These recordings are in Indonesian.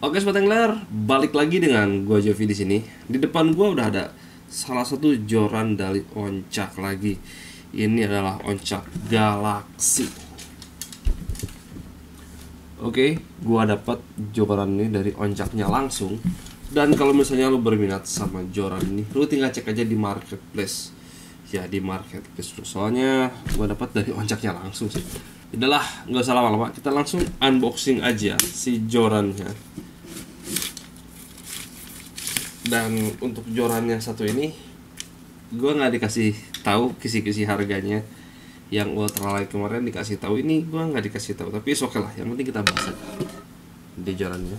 Oke Sobat Angler, balik lagi dengan gua Jovi di sini. Di depan gua udah ada salah satu joran dari oncak lagi. Ini adalah oncak Galaxy. Oke, gua dapat joran ini dari oncaknya langsung. Dan kalau misalnya lu berminat sama joran ini, lu tinggal cek aja di marketplace. Ya di marketplace, soalnya gua dapat dari oncaknya langsung sih. Udahlah, nggak usah lama-lama, kita langsung unboxing aja si jorannya. Dan untuk joran yang satu ini gue nggak dikasih tahu kisi-kisi harganya. Yang ultralight kemarin dikasih tahu, ini gue nggak dikasih tahu, tapi oke lah, yang penting kita bahas aja di jorannya.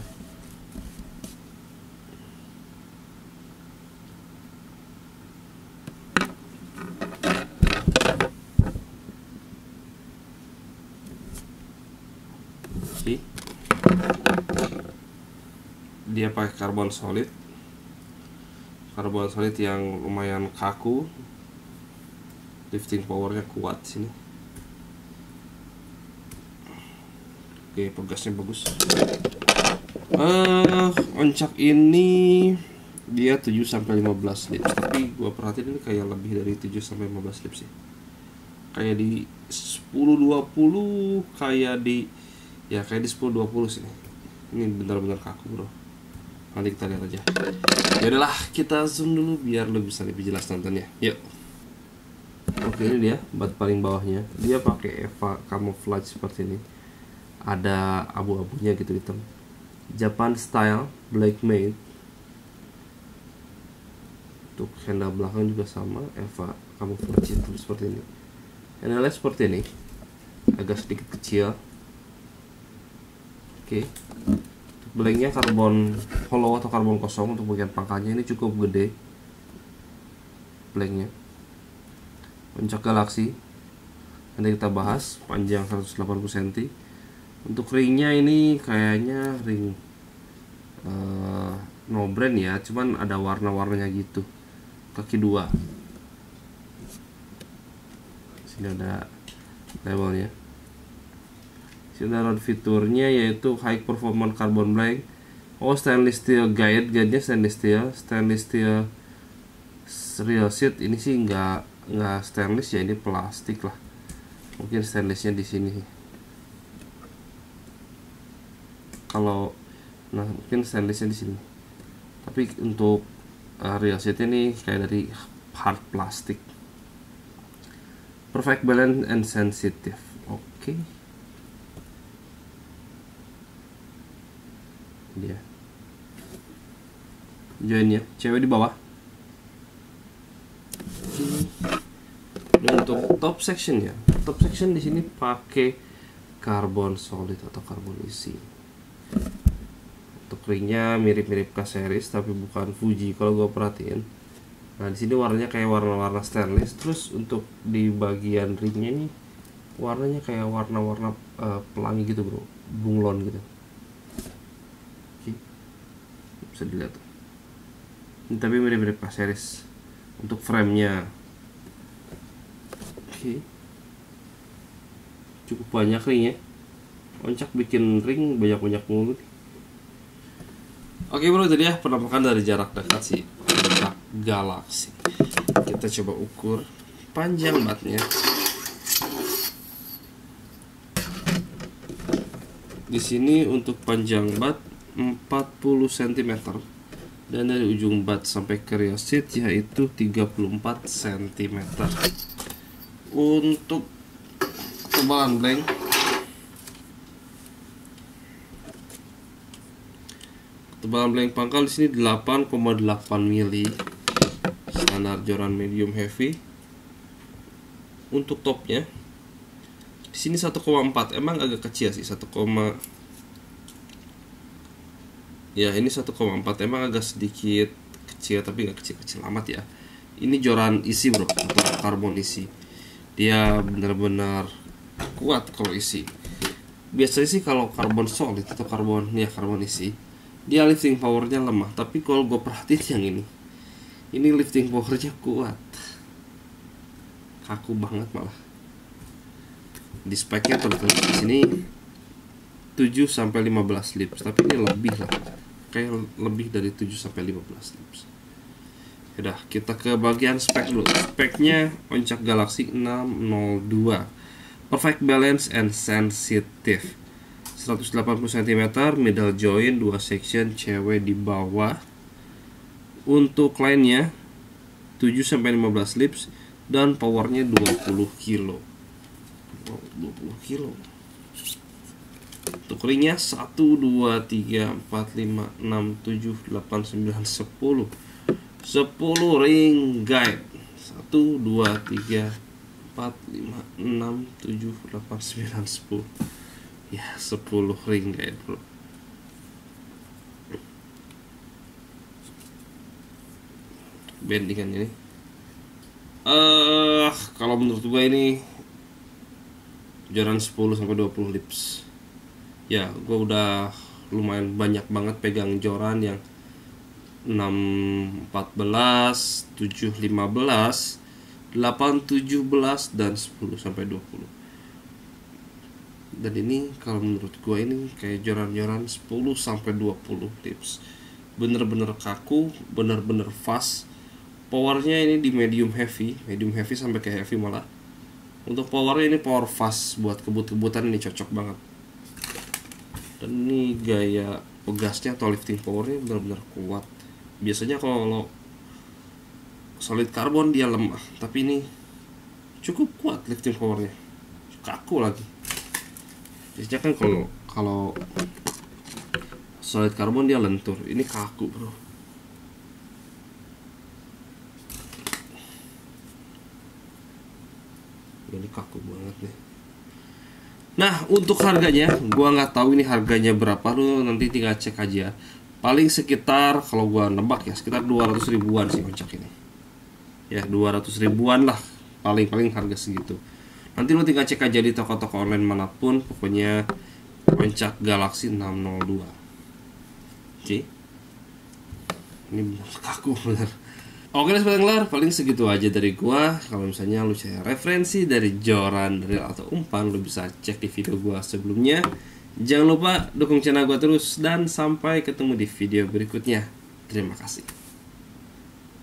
Dia pakai karbon solid yang lumayan kaku, lifting powernya kuat sini. Oke, pegasnya bagus. Oncak ini dia 7-15 lips, tapi gua perhatiin ini kayak lebih dari 7-15 lips sih. Kayak di 10-20, kayak di 10-20 sini. Ini benar-benar kaku, bro. Nanti kita lihat aja. Ya udahlah, kita zoom dulu biar lo bisa lebih jelas nontonnya. Yuk. Oke, ini dia bat paling bawahnya. Dia pakai EVA camouflage seperti ini. Ada abu-abunya gitu hitam. Japan style black matte. Untuk handle belakang juga sama, EVA camouflage hitam seperti ini. Handle seperti ini. Agak sedikit kecil. Oke. Blanknya karbon hollow atau karbon kosong. Untuk bagian pangkalnya ini cukup gede blanknya. Oncak Galaxy, nanti kita bahas, panjang 180 cm. Untuk ringnya ini kayaknya ring no brand ya, cuman ada warna-warnanya gitu. Kaki 2, sini ada labelnya. Rod fiturnya yaitu high performance carbon blank. Stainless steel guide-nya stainless steel real sheet. Ini sih nggak stainless ya, ini plastik lah. Mungkin stainlessnya di sini. Mungkin stainlessnya di sini. Tapi untuk real sheet ini kayak dari hard plastik. Perfect balance and sensitive. Oke. Dia joinnya cewek di bawah. Dan untuk top section di sini pakai karbon solid atau karbon isi. Untuk ringnya mirip-mirip K-series tapi bukan Fuji kalau gue perhatiin. Nah di sini warnanya kayak warna-warna stainless. Terus untuk di bagian ringnya ini warnanya kayak warna-warna pelangi gitu bro, bunglon gitu. Bisa dilihat tuh. Ini tapi mirip-mirip K-series untuk framenya. Oke. Cukup banyak ringnya. Oncak bikin ring banyak-banyak mulu. Oke bro, jadi ya penampakan dari jarak dekat sih oncak Galaxy. Kita coba ukur panjang batnya. Di sini untuk panjang bat 40 cm dan dari ujung bat sampai ke real sheet yaitu 34 cm. Untuk ketebalan blank pangkal di sini 8,8 mili, standar joran medium heavy. Untuk topnya di sini 1,4, emang agak kecil sih, 1, ya ini 1,4 emang agak sedikit kecil tapi gak kecil-kecil amat ya. Ini joran isi bro, atau karbon isi. Dia benar-benar kuat kalau isi. Biasanya sih kalau karbon solid atau karbon isi, dia lifting powernya lemah. Tapi kalau gue perhatiin yang ini lifting powernya kuat, kaku banget malah. Di speknya tertulis di sini 7 sampai 15 lips, tapi ini lebih lah. Kayak lebih dari 7 sampai 15 lips. Udah, kita ke bagian spek dulu. Speknya Oncak Galaxy 602. Perfect balance and sensitive. 180 cm, middle joint, 2 section, cewek di bawah. Untuk lainnya 7 sampai 15 lips dan powernya 20 kilo. 20 kilo. Untuk ringnya 1 2 3 4 5 6 7 8 9 10. 10 ring guide. 1 2 3 4 5 6 7 8 9 10. Ya, 10 ring guide, bro. Bandingan ini. Kalau menurut gue ini joran 10 sampai 20 lips. Ya, gue udah lumayan banyak banget pegang joran yang 6 14, 7 15, 8 17 dan 10 sampai 20. Dan ini kalau menurut gue ini kayak joran-joran 10 sampai 20 lips. Bener-bener kaku, bener-bener fast. Powernya ini di medium heavy sampai ke heavy malah. Untuk powernya ini power fast, buat kebut-kebutan ini cocok banget. Dan ini gaya pegasnya atau lifting powernya benar-benar kuat. Biasanya kalau solid carbon dia lemah, tapi ini cukup kuat lifting powernya. Kaku lagi. Biasanya kan kalau solid carbon dia lentur, ini kaku, bro. Ini kaku banget nih. Nah, untuk harganya, gua nggak tahu ini harganya berapa, lu nanti tinggal cek aja. Paling sekitar, kalau gua nebak ya, sekitar 200 ribuan sih Oncak ini. Ya, 200 ribuan lah, paling harga segitu. Nanti lu tinggal cek aja di toko-toko online manapun, pokoknya Oncak Galaxy 602. Oke. Ini benar kaku benar. Oke, Sobat Angler, paling segitu aja dari gua. Kalau misalnya lu cari referensi dari joran, reel atau umpan, lu bisa cek di video gua sebelumnya. Jangan lupa dukung channel gua terus dan sampai ketemu di video berikutnya. Terima kasih.